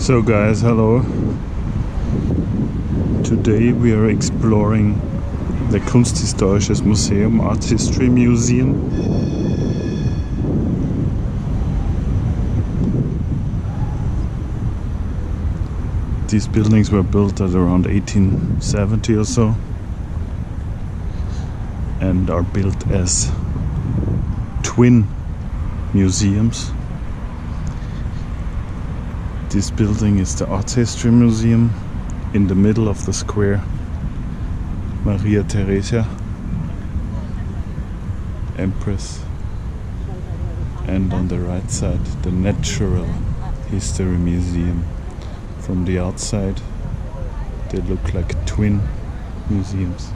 So guys, hello. Today we are exploring the Kunsthistorisches Museum, Art History Museum. These buildings were built at around 1870 or so and are built as twin museums. This building is the Art History Museum in the middle of the square. Maria-Theresien, Empress, and on the right side the Natural History Museum. From the outside they look like twin museums.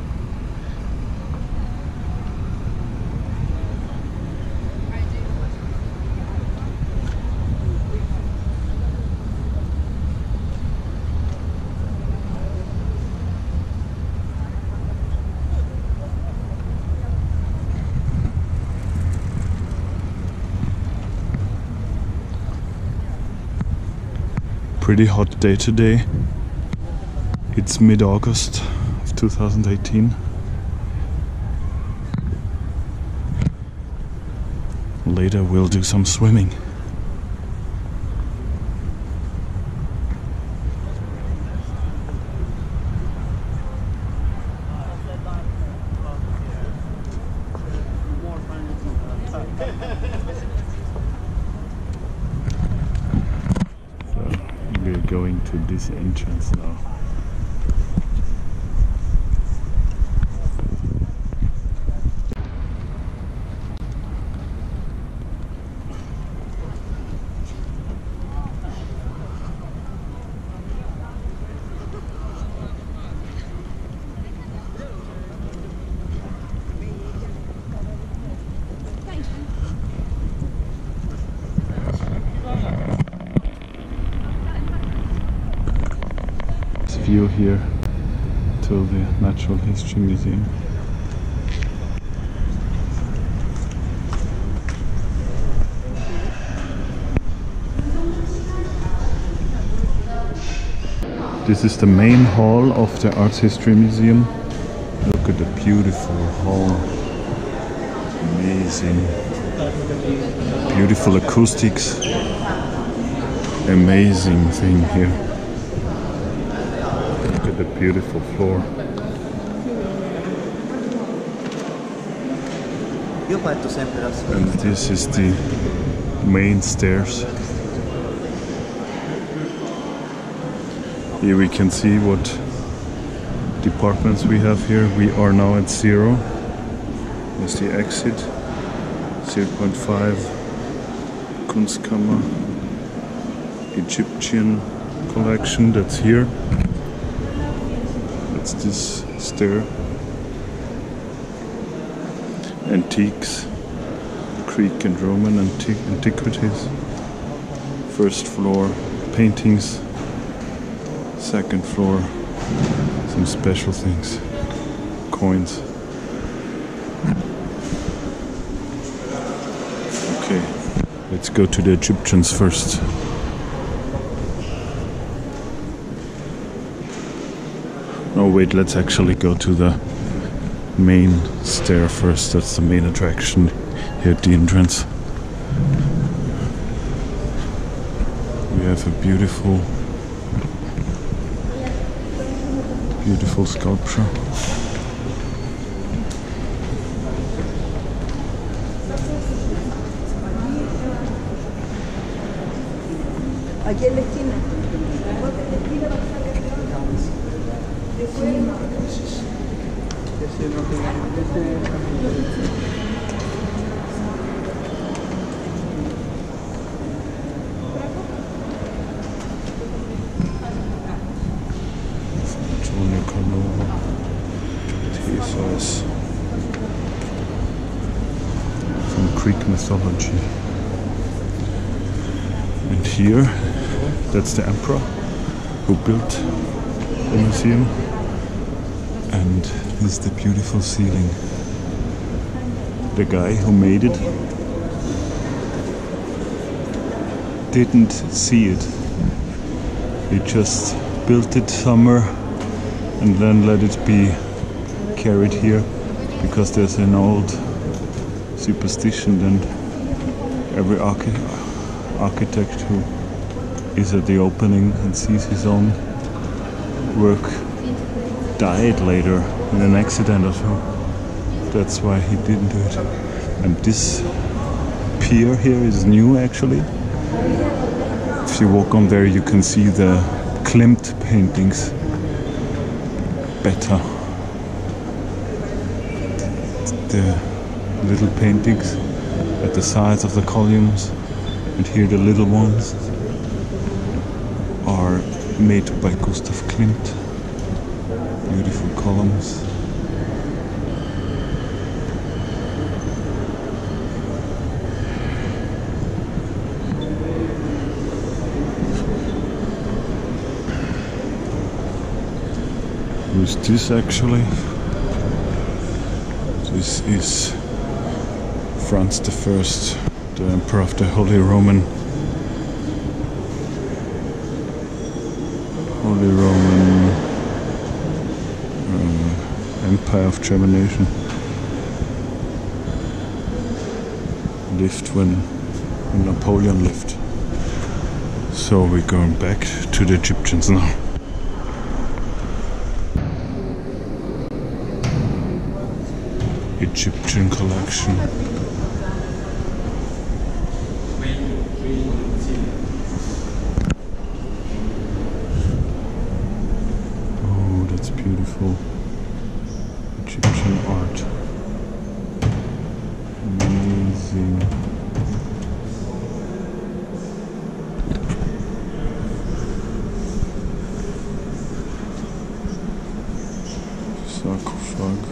Pretty hot day today. It's mid-August of 2018. Later we'll do some swimming. Going to this entrance now. View here to the Natural History Museum. This is the main hall of the Art History Museum. Look at the beautiful hall. Amazing. Beautiful acoustics. Amazing thing here. The beautiful floor. And this is the main stairs. Here we can see what departments we have here. We are now at 0. There's the exit. 0.5 Kunstkammer. Egyptian collection, that's here. That's this stair. Antiques, Greek and Roman antiquities. First floor, paintings. Second floor, some special things, coins. Okay, let's go to the Egyptians first. Oh wait, let's actually go to the main stair first. That's the main attraction here at the entrance. We have a beautiful sculpture. From Greek mythology. And here, that's the emperor who built the museum. And this is the beautiful ceiling. The guy who made it didn't see it He just built it somewhere and then let it be carried here, because there's an old superstition that every architect who is at the opening and sees his own work died later in an accident or so. That's why he didn't do it. And this pier here is new actually. If you walk on there you can see the Klimt paintings better. The little paintings at the sides of the columns, and here the little ones are made by Gustav Klimt. Beautiful columns. Who's this actually? This is Franz I, the Emperor of the Holy Roman Empire of Germanation. Lived when Napoleon lived. So we're going back to the Egyptians now. Egyptian collection. Oh, that's beautiful. Egyptian art. Amazing. Sarcophag.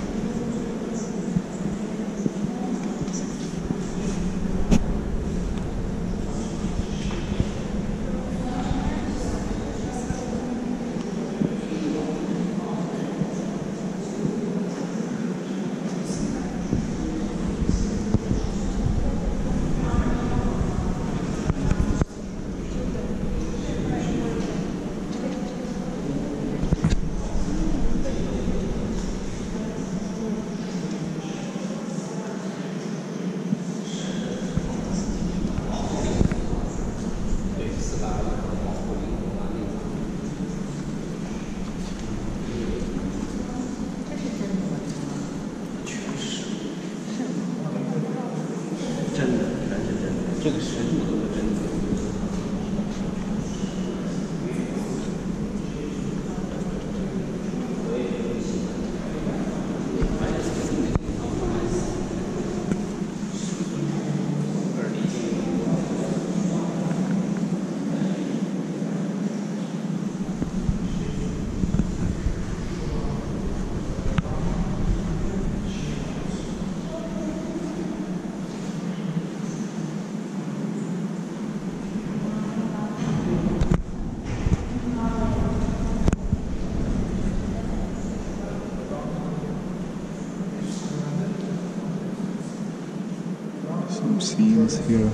Some scenes here.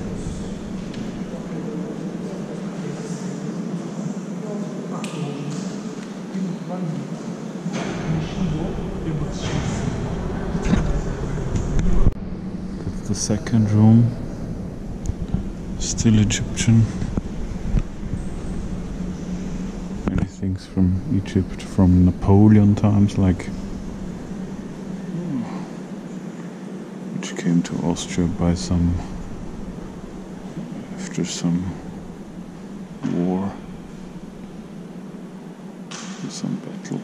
That's the second room. Still Egyptian. Many things from Egypt, from Napoleon times, like came to Austria by after some war, some battle.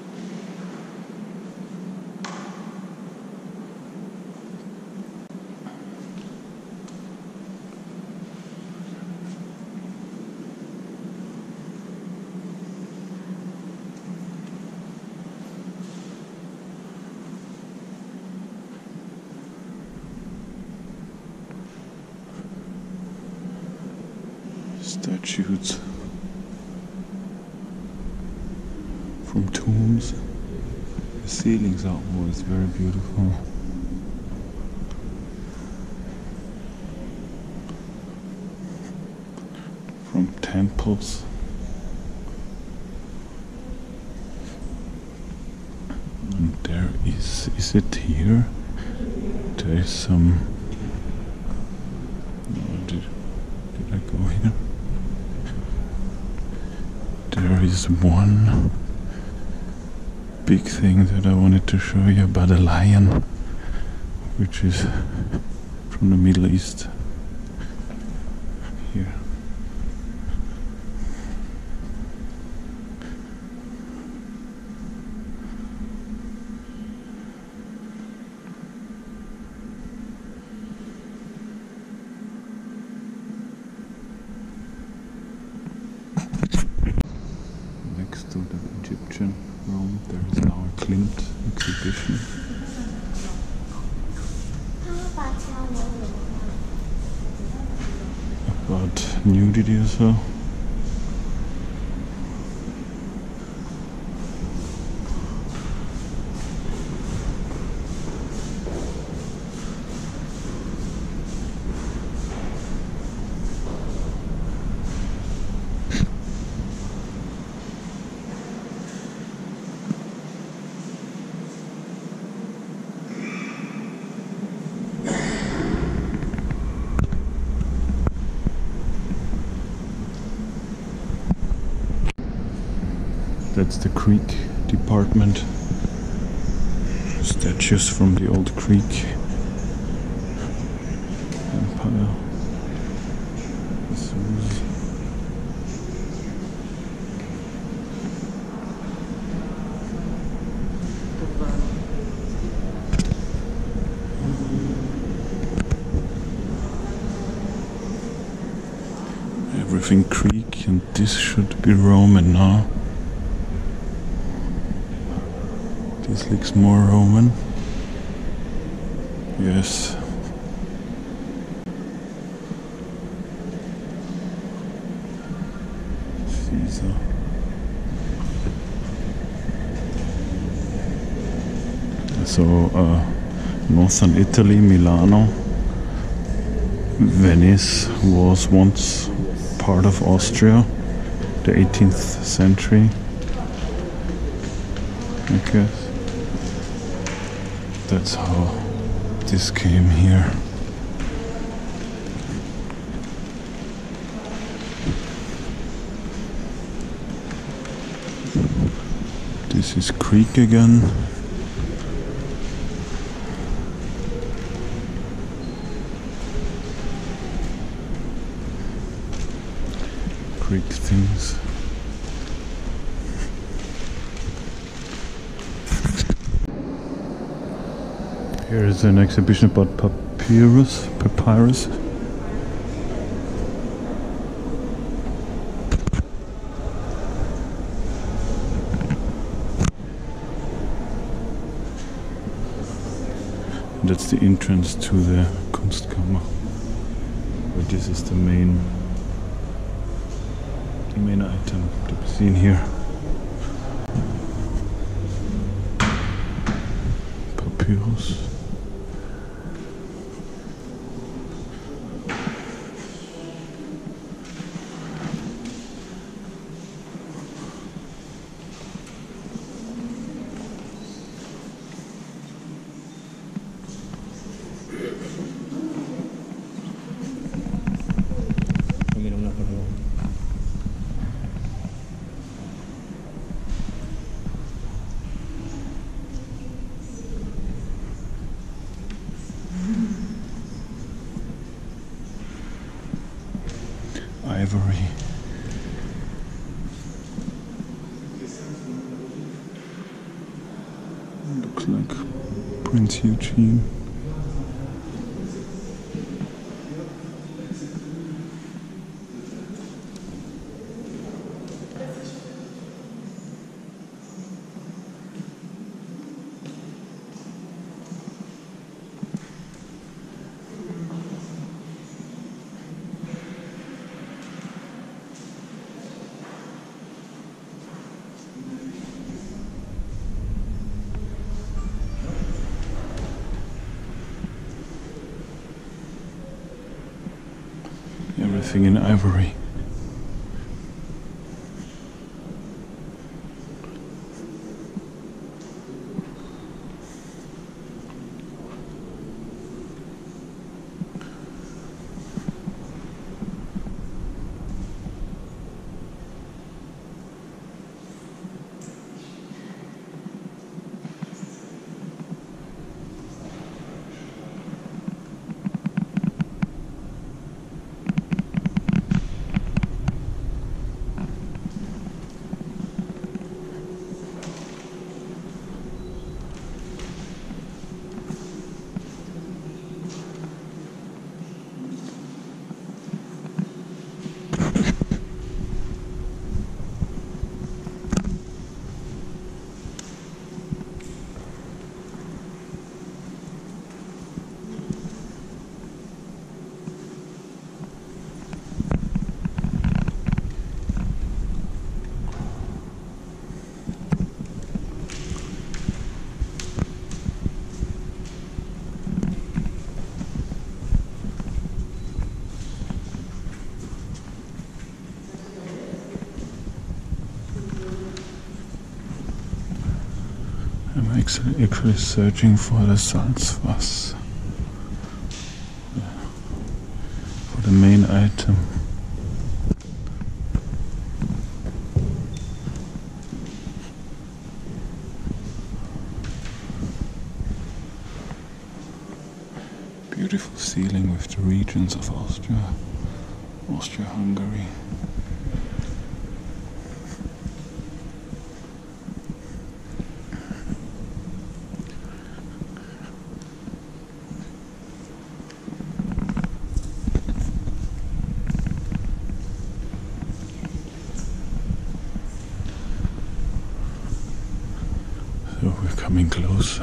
Statues from tombs. The ceilings are always very beautiful. From temples. There is it here? There is some... No, did I go here? There is one big thing that I wanted to show you about a lion, which is from the Middle East. Here. Next to the Egyptian room, there is now a Klimt exhibition. About nudity or so. That's the Greek department. Statues from the old Greek Empire. Everything Greek, and this should be Roman now. This looks more Roman. Yes. Caesar. So, northern Italy, Milano. Venice was once part of Austria, the 18th century, I guess. That's how this came here. This is Greek again. Greek things. Here is an exhibition about papyrus. That's the entrance to the Kunstkammer. But this is the main item to be seen here. Papyrus. Ivory. Looks like Prince Eugene. Everything in ivory. actually searching for the Salzwasser, for the main item. Beautiful ceiling with the regions of Austria-Hungary. So we're coming closer.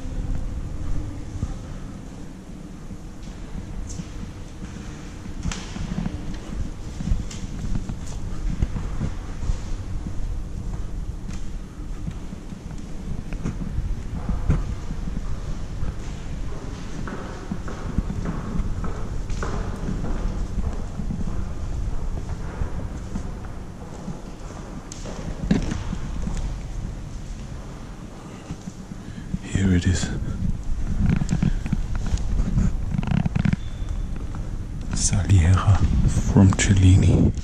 Here it is. Saliera from Cellini.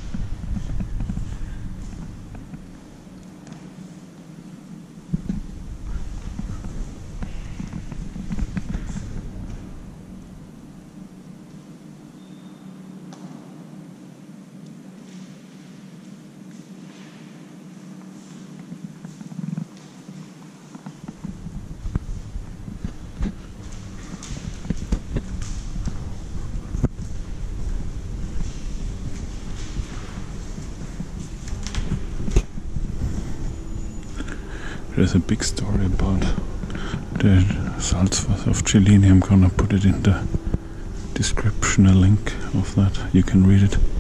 There's a big story about the Salzwasser of Cellini. I'm gonna put it in the description, a link of that. You can read it.